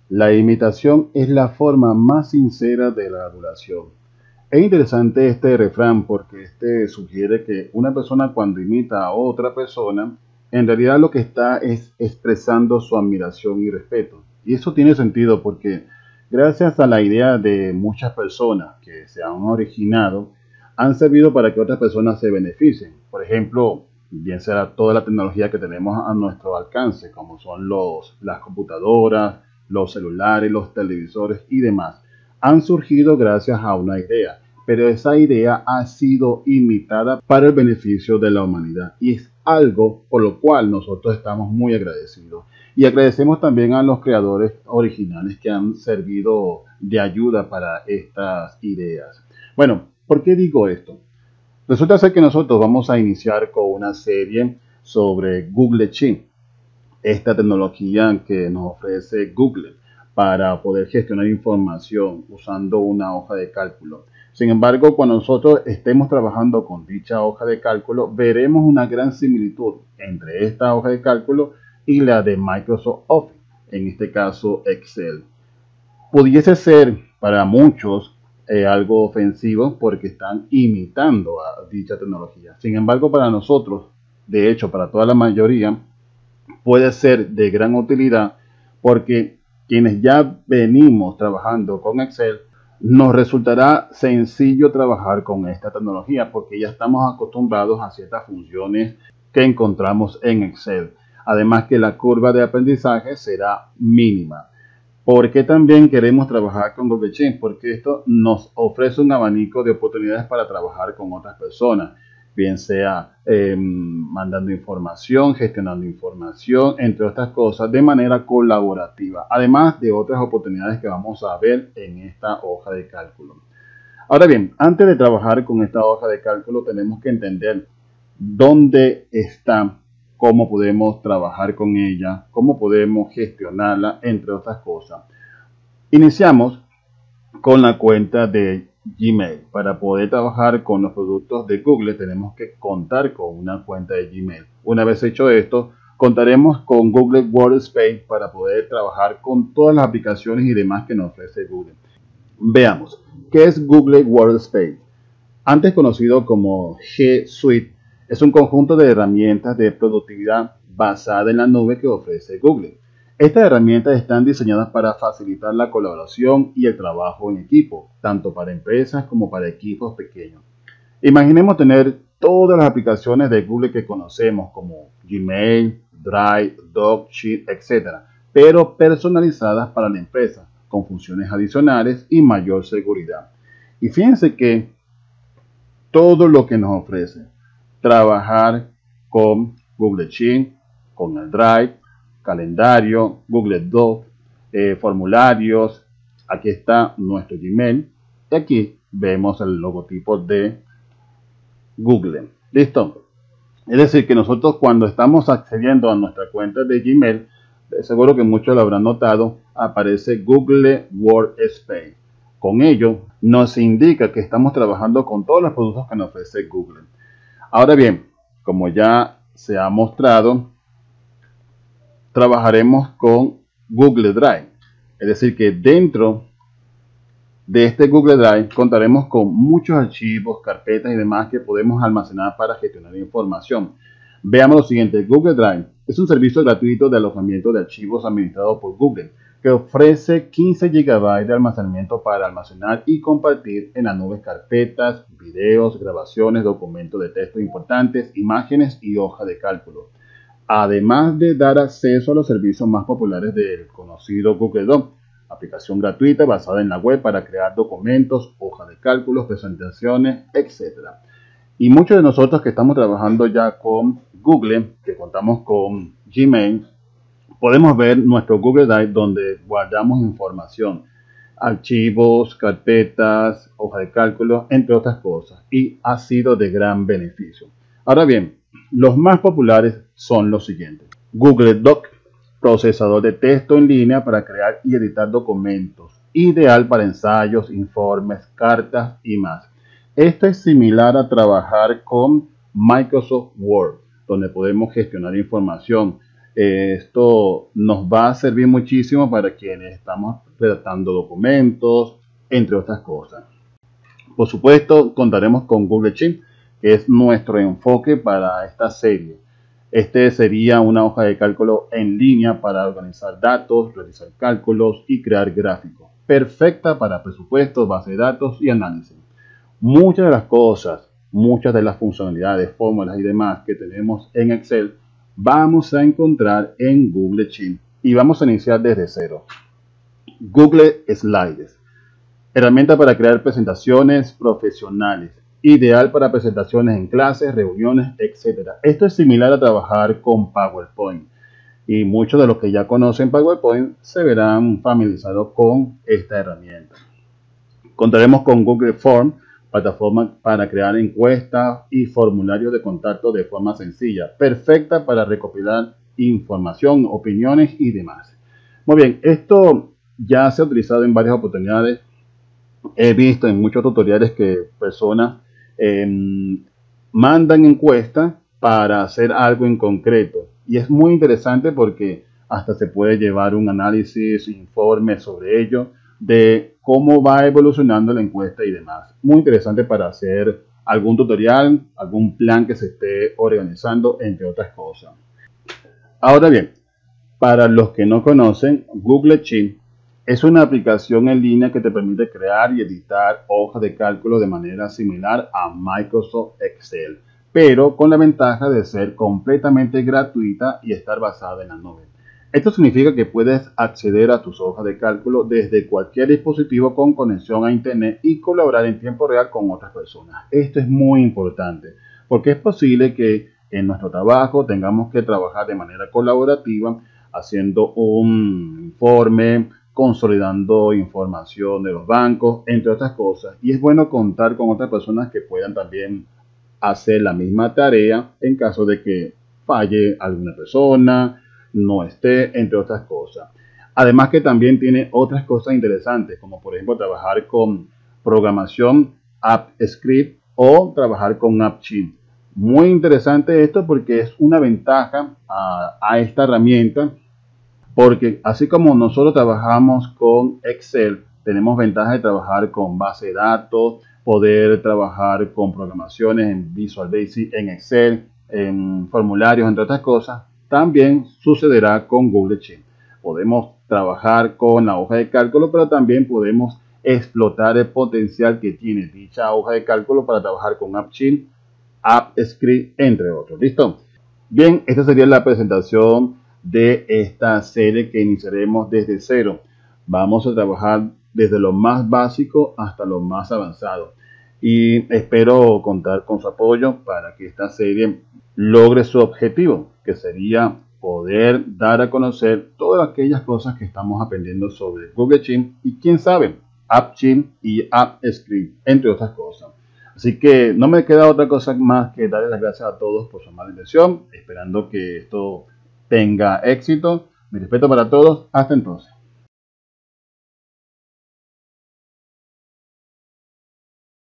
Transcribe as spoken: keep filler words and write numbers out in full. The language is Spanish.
La imitación es la forma más sincera de la adulación. Es interesante este refrán porque este sugiere que una persona cuando imita a otra persona, en realidad lo que está es expresando su admiración y respeto. Y eso tiene sentido porque gracias a la idea de muchas personas que se han originado, han servido para que otras personas se beneficien. Por ejemplo, bien sea toda la tecnología que tenemos a nuestro alcance, como son los, las computadoras, los celulares, los televisores y demás, han surgido gracias a una idea, pero esa idea ha sido imitada para el beneficio de la humanidad y es algo por lo cual nosotros estamos muy agradecidos. Y agradecemos también a los creadores originales que han servido de ayuda para estas ideas. Bueno, ¿por qué digo esto? Resulta ser que nosotros vamos a iniciar con una serie sobre Google Sheet, esta tecnología que nos ofrece Google para poder gestionar información usando una hoja de cálculo. Sin embargo, cuando nosotros estemos trabajando con dicha hoja de cálculo, veremos una gran similitud entre esta hoja de cálculo y la de Microsoft Office, en este caso Excel. Pudiese ser para muchos eh, algo ofensivo porque están imitando a dicha tecnología. Sin embargo, para nosotros, de hecho, para toda la mayoría, puede ser de gran utilidad porque quienes ya venimos trabajando con Excel, nos resultará sencillo trabajar con esta tecnología porque ya estamos acostumbrados a ciertas funciones que encontramos en Excel. Además que la curva de aprendizaje será mínima. ¿Por qué también queremos trabajar con Google Sheets? Porque esto nos ofrece un abanico de oportunidades para trabajar con otras personas, bien sea eh, mandando información, gestionando información, entre otras cosas, de manera colaborativa, además de otras oportunidades que vamos a ver en esta hoja de cálculo. Ahora bien, antes de trabajar con esta hoja de cálculo, tenemos que entender dónde está, cómo podemos trabajar con ella, cómo podemos gestionarla, entre otras cosas. Iniciamos con la cuenta de Gmail. Para poder trabajar con los productos de Google tenemos que contar con una cuenta de Gmail. Una vez hecho esto, contaremos con Google Workspace para poder trabajar con todas las aplicaciones y demás que nos ofrece Google. Veamos, ¿qué es Google Workspace? Antes conocido como G Suite, es un conjunto de herramientas de productividad basada en la nube que ofrece Google. Estas herramientas están diseñadas para facilitar la colaboración y el trabajo en equipo, tanto para empresas como para equipos pequeños. Imaginemos tener todas las aplicaciones de Google que conocemos como Gmail, Drive, Doc, Sheet, etcétera, pero personalizadas para la empresa, con funciones adicionales y mayor seguridad. Y fíjense que todo lo que nos ofrece trabajar con Google Sheet, con el Drive, calendario, Google Doc, eh, formularios. Aquí está nuestro Gmail y aquí vemos el logotipo de Google. ¿Listo? Es decir, que nosotros cuando estamos accediendo a nuestra cuenta de Gmail, seguro que muchos lo habrán notado, aparece Google Workspace. Con ello nos indica que estamos trabajando con todos los productos que nos ofrece Google. Ahora bien, como ya se ha mostrado, trabajaremos con Google Drive. Es decir, que dentro de este Google Drive contaremos con muchos archivos, carpetas y demás que podemos almacenar para gestionar información. Veamos lo siguiente. Google Drive es un servicio gratuito de alojamiento de archivos administrado por Google que ofrece quince gigabytes de almacenamiento para almacenar y compartir en la nube carpetas, videos, grabaciones, documentos de texto importantes, imágenes y hoja de cálculo. Además de dar acceso a los servicios más populares del conocido Google Doc, aplicación gratuita basada en la web para crear documentos, hojas de cálculos, presentaciones, etcétera. Y muchos de nosotros que estamos trabajando ya con Google, que contamos con Gmail, podemos ver nuestro Google Drive donde guardamos información, archivos, carpetas, hojas de cálculo, entre otras cosas, y ha sido de gran beneficio. Ahora bien, los más populares son los siguientes. Google Doc, procesador de texto en línea para crear y editar documentos, ideal para ensayos, informes, cartas y más. Esto es similar a trabajar con Microsoft Word, donde podemos gestionar información, Eh, esto nos va a servir muchísimo para quienes estamos redactando documentos, entre otras cosas. Por supuesto, contaremos con Google Sheets, que es nuestro enfoque para esta serie. Este sería una hoja de cálculo en línea para organizar datos, realizar cálculos y crear gráficos. Perfecta para presupuestos, base de datos y análisis. Muchas de las cosas, muchas de las funcionalidades, fórmulas y demás que tenemos en Excel, vamos a encontrar en Google Sheets. Y vamos a iniciar desde cero. Google Slides. Herramienta para crear presentaciones profesionales. Ideal para presentaciones en clases, reuniones, etcétera. Esto es similar a trabajar con PowerPoint. Y muchos de los que ya conocen PowerPoint se verán familiarizados con esta herramienta. Contaremos con Google Form, plataforma para crear encuestas y formularios de contacto de forma sencilla. Perfecta para recopilar información, opiniones y demás. Muy bien, esto ya se ha utilizado en varias oportunidades. He visto en muchos tutoriales que personas eh, mandan encuestas para hacer algo en concreto. Y es muy interesante porque hasta se puede llevar un análisis, informe sobre ello, de cómo va evolucionando la encuesta y demás. Muy interesante para hacer algún tutorial, algún plan que se esté organizando, entre otras cosas. Ahora bien, para los que no conocen, Google Sheets es una aplicación en línea que te permite crear y editar hojas de cálculo de manera similar a Microsoft Excel, pero con la ventaja de ser completamente gratuita y estar basada en la nube. Esto significa que puedes acceder a tus hojas de cálculo desde cualquier dispositivo con conexión a internet y colaborar en tiempo real con otras personas. Esto es muy importante porque es posible que en nuestro trabajo tengamos que trabajar de manera colaborativa haciendo un informe, consolidando información de los bancos, entre otras cosas. Y es bueno contar con otras personas que puedan también hacer la misma tarea en caso de que falle alguna persona, no esté, entre otras cosas. Además que también tiene otras cosas interesantes, como por ejemplo trabajar con programación, AppScript o trabajar con AppSheet. Muy interesante esto porque es una ventaja a, a esta herramienta, porque así como nosotros trabajamos con Excel, tenemos ventaja de trabajar con base de datos, poder trabajar con programaciones en Visual Basic, en Excel, en formularios, entre otras cosas. También sucederá con Google Sheets. Podemos trabajar con la hoja de cálculo, pero también podemos explotar el potencial que tiene dicha hoja de cálculo para trabajar con AppSheet, AppScript, entre otros. ¿Listo? Bien, esta sería la presentación de esta serie que iniciaremos desde cero. Vamos a trabajar desde lo más básico hasta lo más avanzado. Y espero contar con su apoyo para que esta serie logre su objetivo, que sería poder dar a conocer todas aquellas cosas que estamos aprendiendo sobre Google Sheets y quién sabe, AppSheet y AppScript, entre otras cosas. Así que no me queda otra cosa más que darles las gracias a todos por su amable atención, esperando que esto tenga éxito. Mi respeto para todos. Hasta entonces.